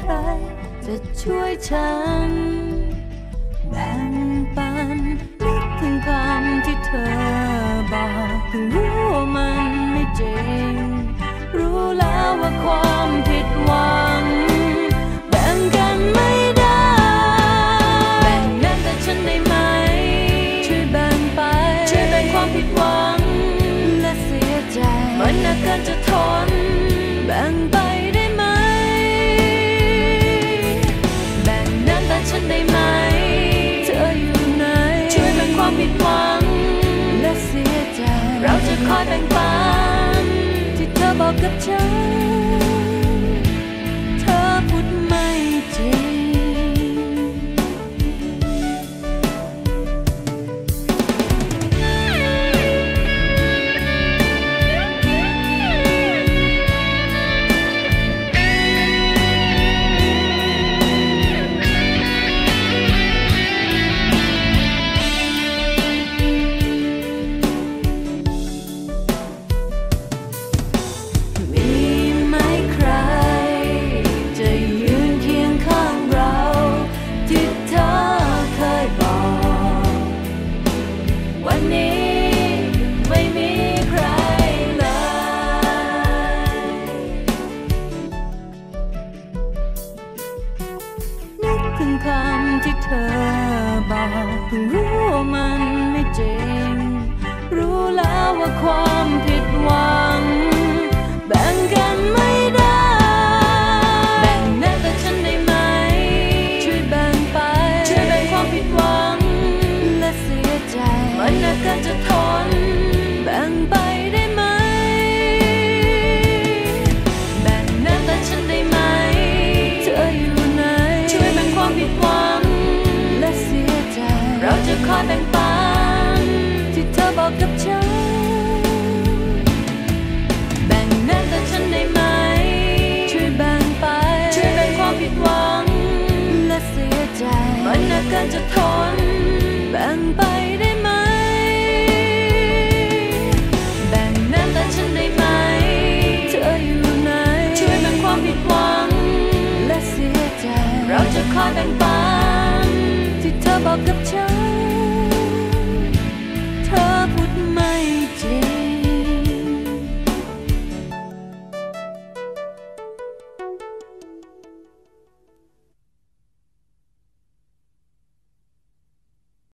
รจะช่วยฉันแบ่งปันนึกถึงคำที่เธอบอกเพิ่งรู้ว่ามันไม่จริงรู้แล้วว่าความผิดหวังแบ่งกันไม่ได้แบ่งน้ำตาฉันได้ไหมช่วยแบ่งไปช่วยแบ่งความผิดหวังและเสียใจมันหนักเกินจะทนแบ่งไปได้ไหมแบ่งน้ำตาฉันได้ไหมเธออยู่ไหนช่วยแบ่งความผิดหวังและเสียใจเราจะคอยแบ่งปันที่เธอบอกกับฉันเธอพูดไม่จริงถึงคำที่เธอบอกเพิ่งรู้ว่ามันไม่จริงรู้แล้วว่าความผิดหวังแบ่งกันไม่ได้แบ่งน้ำตาฉันได้ไหมช่วยแบ่งไปช่วยแบ่งความผิดหวังและเสียใจมันหนักเกินจะทนแบ่งไปได้ไหมแบ่งน้ำตาฉันได้ไหมเธออยู่ไหนช่วยแบ่งความผิดหวังและเสียใจเราจะคอยแบ่งปัน